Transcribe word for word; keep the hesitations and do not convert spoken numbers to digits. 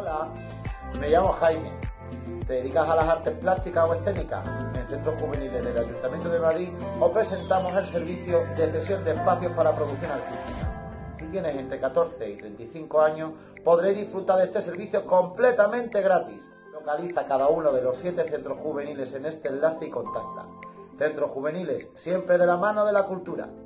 Hola, me llamo Jaime. ¿Te dedicas a las artes plásticas o escénicas? En Centros Juveniles del Ayuntamiento de Madrid os presentamos el servicio de cesión de espacios para producción artística. Si tienes entre catorce y treinta y cinco años, podréis disfrutar de este servicio completamente gratis. Localiza cada uno de los siete centros juveniles en este enlace y contacta. Centros Juveniles, siempre de la mano de la cultura.